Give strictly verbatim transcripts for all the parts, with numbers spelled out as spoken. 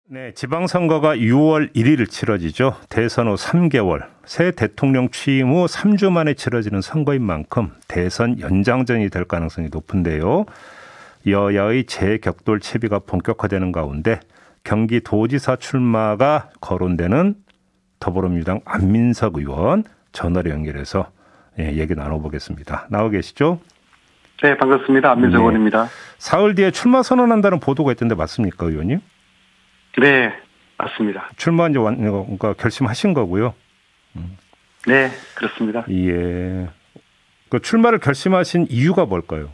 네, 지방선거가 유월 일일 치러지죠. 대선 후 삼 개월, 새 대통령 취임 후 삼 주 만에 치러지는 선거인 만큼 대선 연장전이 될 가능성이 높은데요. 여야의 재격돌 채비가 본격화되는 가운데 경기도지사 출마가 거론되는 더불어민주당 안민석 의원 전화로 연결해서 예, 얘기 나눠보겠습니다. 나와 계시죠? 네, 반갑습니다. 안민석 네. 의원입니다. 사흘 뒤에 출마 선언한다는 보도가 있던데 맞습니까, 의원님? 네, 맞습니다. 출마 이제 완, 그러니까 결심하신 거고요. 네, 그렇습니다. 예. 그 출마를 결심하신 이유가 뭘까요?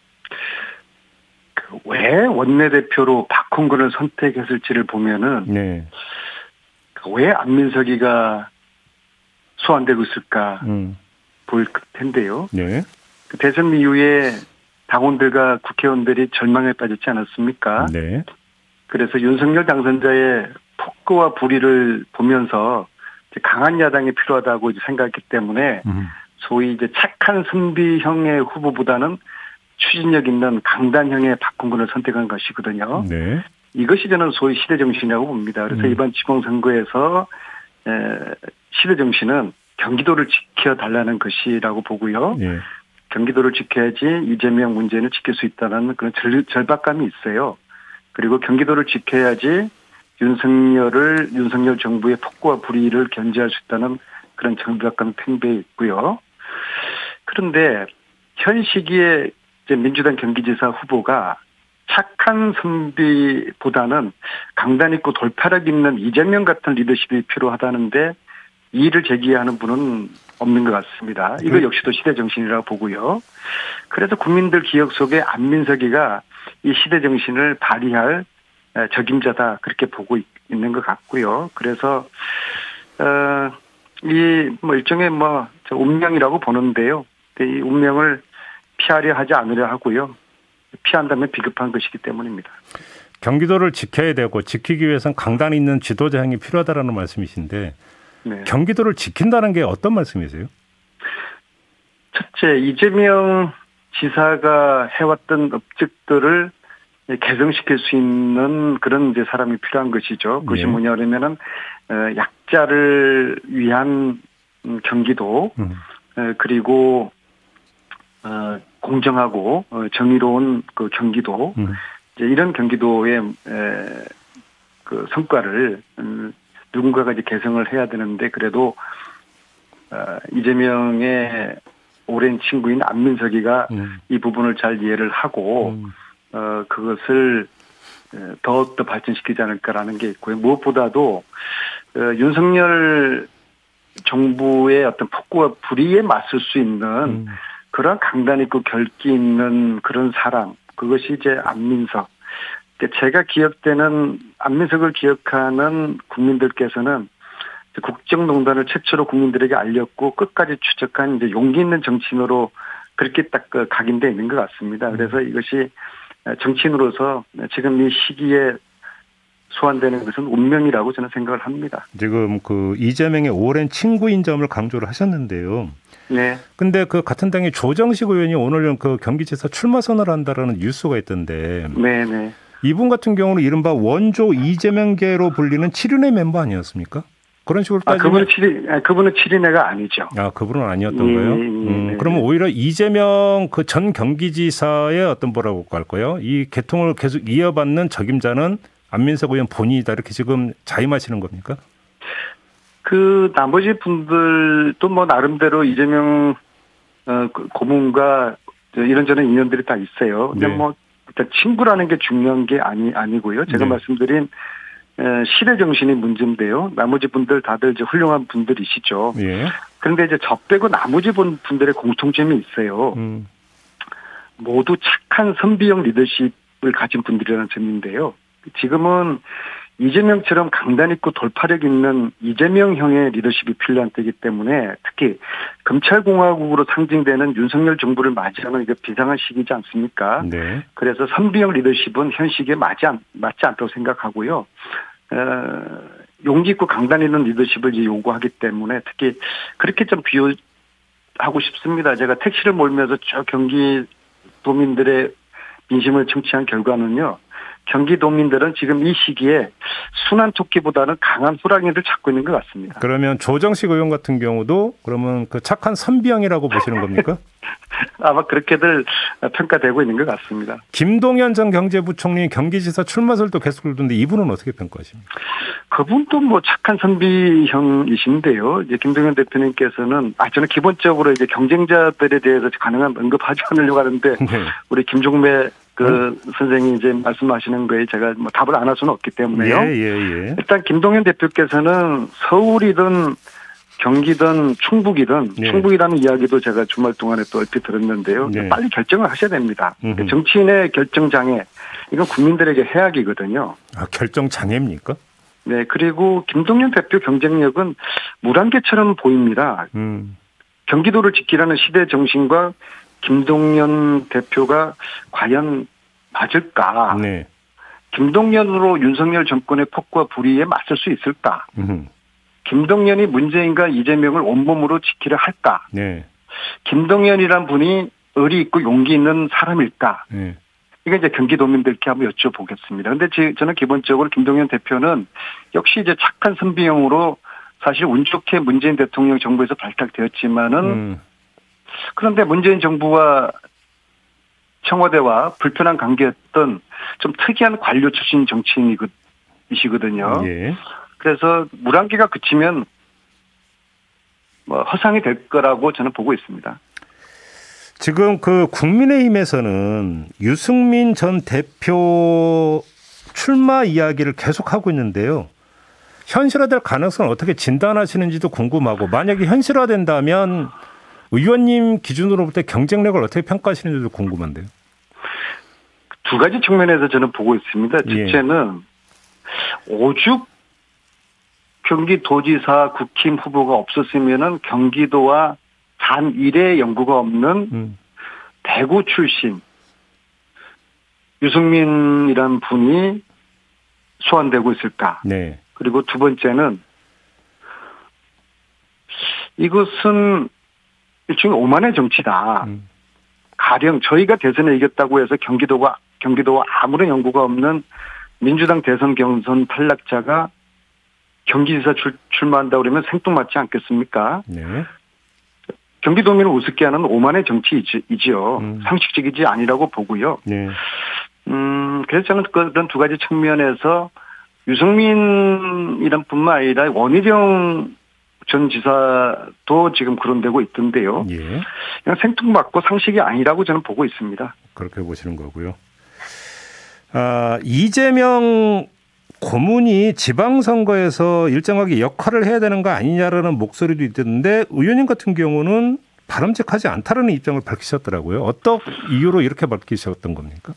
그 왜 원내대표로 박홍근을 선택했을지를 보면은 네. 그 왜 안민석이가 소환되고 있을까 음. 보일 텐데요. 네. 그 대선 이후에 당원들과 국회의원들이 절망에 빠졌지 않았습니까? 네. 그래서 윤석열 당선자의 폭거와 불의를 보면서 이제 강한 야당이 필요하다고 이제 생각했기 때문에 음. 소위 이제 착한 선비형의 후보보다는 추진력 있는 강단형의 박홍근을 선택한 것이거든요. 네. 이것이 저는 소위 시대정신이라고 봅니다. 그래서 음. 이번 지방선거에서 시대정신은 경기도를 지켜달라는 것이라고 보고요. 예. 경기도를 지켜야지 이재명 문재인을 지킬 수 있다는 그런 절, 절박감이 있어요. 그리고 경기도를 지켜야지 윤석열을 윤석열 정부의 폭거와 불의를 견제할 수 있다는 그런 절박감 팽배해 있고요. 그런데 현 시기에 이제 민주당 경기지사 후보가 착한 선비보다는 강단 있고 돌파력 있는 이재명 같은 리더십이 필요하다는데 이의를 제기하는 분은 없는 것 같습니다. 이거 역시도 시대정신이라고 보고요. 그래서 국민들 기억 속에 안민석이가 이 시대정신을 발휘할 적임자다 그렇게 보고 있는 것 같고요. 그래서 어, 이 뭐 일종의 뭐 운명이라고 보는데요. 이 운명을 피하려 하지 않으려 하고요. 피한다면 비겁한 것이기 때문입니다. 경기도를 지켜야 되고 지키기 위해서는 강단 있는 지도자형이 필요하다라는 말씀이신데 네. 경기도를 지킨다는 게 어떤 말씀이세요? 첫째, 이재명 지사가 해왔던 업적들을 개성시킬 수 있는 그런 이제 사람이 필요한 것이죠. 그것이 예. 뭐냐면은 약자를 위한 경기도 음. 그리고 공정하고 정의로운 그 경기도 음. 이제 이런 경기도의 그 성과를 누군가가 이제 개성을 해야 되는데 그래도 이재명의 오랜 친구인 안민석이가 음. 이 부분을 잘 이해를 하고 음. 어 그것을 더욱더 발전시키지 않을까라는 게 있고요. 무엇보다도 어, 윤석열 정부의 어떤 폭구와 불의에 맞설 수 있는 음. 그런 강단 있고 결기 있는 그런 사람, 그것이 이제 안민석. 제가 기억되는 안민석을 기억하는 국민들께서는 국정농단을 최초로 국민들에게 알렸고 끝까지 추적한 이제 용기 있는 정치인으로 그렇게 딱 각인되어 있는 것 같습니다. 그래서 이것이 정치인으로서 지금 이 시기에 소환되는 것은 운명이라고 저는 생각을 합니다. 지금 그 이재명의 오랜 친구인 점을 강조를 하셨는데요. 네. 근데 그 같은 당의 조정식 의원이 오늘 그 경기지사 출마 선언을 한다라는 뉴스가 있던데. 네, 네. 이분 같은 경우는 이른바 원조 이재명계로 불리는 칠인회 멤버 아니었습니까? 그런 식으로 따지면. 아, 그분은 칠인, 그분은 칠인회가 아니죠. 아, 그분은 아니었던 거예요? 네, 음, 네, 그러면 네. 오히려 이재명 그 전 경기지사의 어떤 뭐라고 할까요? 이 계통을 계속 이어받는 적임자는 안민석 의원 본인이다. 이렇게 지금 자임하시는 겁니까? 그 나머지 분들도 뭐 나름대로 이재명 어, 고문과 이런저런 인연들이 다 있어요. 근데 네. 뭐 일단 친구라는 게 중요한 게 아니 아니고요. 제가 네. 말씀드린 시대 정신이 문제인데요. 나머지 분들 다들 이제 훌륭한 분들이시죠. 예. 그런데 이제 저 빼고 나머지 분들의 공통점이 있어요. 음. 모두 착한 선비형 리더십을 가진 분들이라는 점인데요. 지금은 이재명처럼 강단 있고 돌파력 있는 이재명형의 리더십이 필요한 때이기 때문에 특히 검찰공화국으로 상징되는 윤석열 정부를 맞이하는 이게 비상한 시기지 않습니까? 네. 그래서 선비형 리더십은 현 시기에 맞지, 않, 맞지 않다고 생각하고요. 어, 용기 있고 강단 있는 리더십을 이제 요구하기 때문에 특히 그렇게 좀 비유하고 싶습니다. 제가 택시를 몰면서 저 경기도민들의 민심을 청취한 결과는요. 경기도민들은 지금 이 시기에 순한 토끼보다는 강한 호랑이를 찾고 있는 것 같습니다. 그러면 조정식 의원 같은 경우도 그러면 그 착한 선비형이라고 보시는 겁니까? 아마 그렇게들 평가되고 있는 것 같습니다. 김동연 전 경제부총리 경기지사 출마설도 계속 들던데 이분은 어떻게 평가하십니까? 그분도 뭐 착한 선비형이신데요. 이제 김동연 대표님께서는 아 저는 기본적으로 이제 경쟁자들에 대해서 가능한 언급하지 않으려고 하는데 네. 우리 김종배 그 음. 선생이 이제 말씀하시는 거에 제가 뭐 답을 안 할 수는 없기 때문에요. 예, 예, 예. 일단 김동연 대표께서는 서울이든 경기든 충북이든 네. 충북이라는 이야기도 제가 주말 동안에 또 얼핏 들었는데요. 네. 빨리 결정을 하셔야 됩니다. 음흠. 정치인의 결정 장애 이건 국민들에게 해악이거든요. 아, 결정 장애입니까? 네. 그리고 김동연 대표 경쟁력은 물안개처럼 보입니다. 음. 경기도를 지키라는 시대 정신과 김동연 대표가 과연 맞을까? 네. 김동연으로 윤석열 정권의 폭과 불의에 맞설 수 있을까? 음흠. 김동연이 문재인과 이재명을 온몸으로 지키려 할까? 네. 김동연이란 분이 의리 있고 용기 있는 사람일까? 네. 이게 이제 경기도민들께 한번 여쭤보겠습니다. 그런데 저는 기본적으로 김동연 대표는 역시 이제 착한 선비형으로 사실 운 좋게 문재인 대통령 정부에서 발탁되었지만은 음. 그런데 문재인 정부와 청와대와 불편한 관계였던 좀 특이한 관료 출신 정치인이시거든요. 예. 그래서 물안개가 그치면 뭐 허상이 될 거라고 저는 보고 있습니다. 지금 그 국민의힘에서는 유승민 전 대표 출마 이야기를 계속하고 있는데요. 현실화될 가능성을 어떻게 진단하시는지도 궁금하고 만약에 현실화된다면 의원님 기준으로 볼 때 경쟁력을 어떻게 평가하시는지도 궁금한데요. 두 가지 측면에서 저는 보고 있습니다. 첫째는 예. 오죽 경기도지사 국힘 후보가 없었으면은 경기도와 단 일의 연구가 없는 음. 대구 출신 유승민이란 분이 소환되고 있을까? 네. 그리고 두 번째는 이것은 일종의 오만의 정치다. 음. 가령 저희가 대선에 이겼다고 해서 경기도가 경기도와 아무런 연구가 없는 민주당 대선 경선 탈락자가 경기지사 출, 출마한다 그러면 생뚱맞지 않겠습니까? 네. 경기도민을 우습게 하는 오만의 정치이지요. 음. 상식적이지 아니라고 보고요. 네. 음, 그래서 저는 그런 두 가지 측면에서 유승민이란 뿐만 아니라 원희룡 전 지사도 지금 거론되고 있던데요. 예. 그냥 생뚱맞고 상식이 아니라고 저는 보고 있습니다. 그렇게 보시는 거고요. 아, 이재명 고문이 지방선거에서 일정하게 역할을 해야 되는 거 아니냐라는 목소리도 있던데 의원님 같은 경우는 바람직하지 않다는 입장을 밝히셨더라고요. 어떤 이유로 이렇게 밝히셨던 겁니까?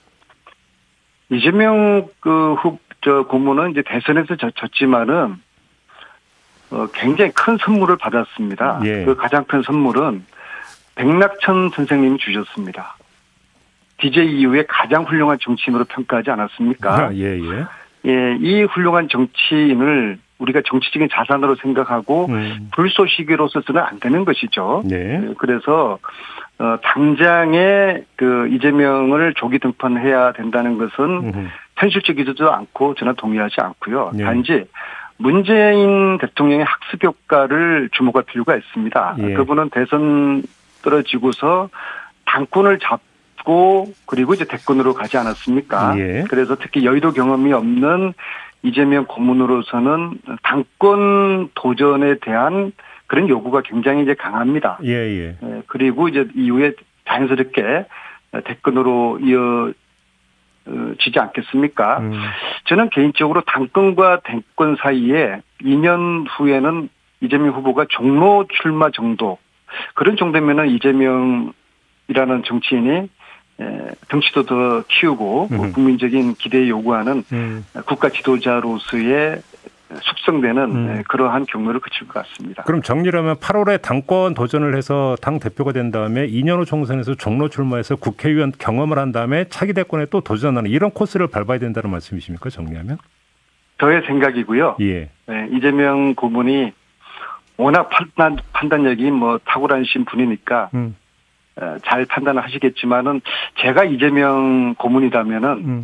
이재명 그 후, 저 고문은 이제 대선에서 졌, 졌지만은 어, 굉장히 큰 선물을 받았습니다. 예. 그 가장 큰 선물은 백낙천 선생님이 주셨습니다. 디제이 이후에 가장 훌륭한 정치인으로 평가하지 않았습니까? 아, 예, 예. 예, 이 훌륭한 정치인을 우리가 정치적인 자산으로 생각하고 음. 불쏘시개로서는 안 되는 것이죠. 네. 예, 그래서 어, 당장에 그 이재명을 조기 등판해야 된다는 것은 음. 현실적이지도 않고 저는 동의하지 않고요. 네. 단지 문재인 대통령의 학습 효과를 주목할 필요가 있습니다. 예. 그분은 대선 떨어지고서 당권을 잡고 그리고 이제 대권으로 가지 않았습니까? 예. 그래서 특히 여의도 경험이 없는 이재명 고문으로서는 당권 도전에 대한 그런 요구가 굉장히 이제 강합니다. 예, 예. 예, 그리고 이제 이후에 자연스럽게 대권으로 이어 지지 않겠습니까? 음. 저는 개인적으로 당권과 대권 사이에 이 년 후에는 이재명 후보가 종로 출마 정도 그런 정도면은 이재명이라는 정치인이 덩치도 더 키우고 음. 국민적인 기대에 요구하는 음. 국가 지도자로서의 숙성되는 음. 그러한 경로를 거칠 것 같습니다. 그럼 정리를 하면 팔월에 당권 도전을 해서 당 대표가 된 다음에 이 년 후 총선에서 종로 출마해서 국회의원 경험을 한 다음에 차기 대권에 또 도전하는 이런 코스를 밟아야 된다는 말씀이십니까? 정리하면? 저의 생각이고요. 예. 네, 이재명 고문이 워낙 판단, 판단력이 뭐 탁월하신 분이니까 음. 잘 판단을 하시겠지만은 제가 이재명 고문이라면은 음.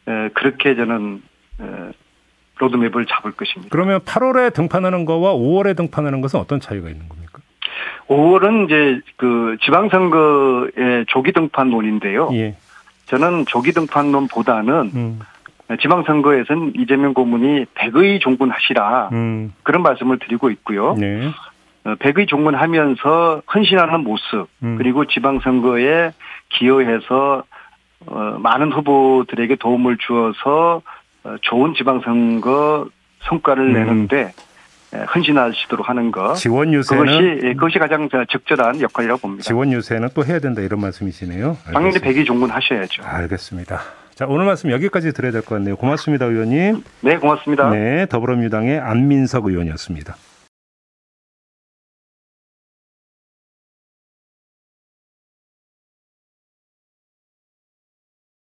에, 그렇게 저는 에, 로드맵을 잡을 것입니다. 그러면 팔월에 등판하는 거와 오월에 등판하는 것은 어떤 차이가 있는 겁니까? 오월은 이제 그 지방선거의 조기 등판론인데요. 예. 저는 조기 등판론보다는 음. 지방선거에서는 이재명 고문이 백의 종군하시라 음. 그런 말씀을 드리고 있고요. 네. 백의 종군하면서 헌신하는 모습 음. 그리고 지방선거에 기여해서 어, 많은 후보들에게 도움을 주어서 어, 좋은 지방선거 성과를 음. 내는데 헌신하시도록 하는 것. 지원 유세는 그것이 그것이 가장 적절한 역할이라고 봅니다. 지원 유세는 또 해야 된다 이런 말씀이시네요. 당연히 백의 종군하셔야죠. 알겠습니다. 자, 오늘 말씀 여기까지 드려야 될 것 같네요. 고맙습니다, 의원님. 네, 고맙습니다. 네, 더불어민주당의 안민석 의원이었습니다.